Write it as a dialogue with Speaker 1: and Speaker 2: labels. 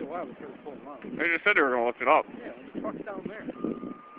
Speaker 1: a while to try to pull them out.
Speaker 2: They just said they were going to lift it up.
Speaker 1: Yeah, the truck's down there.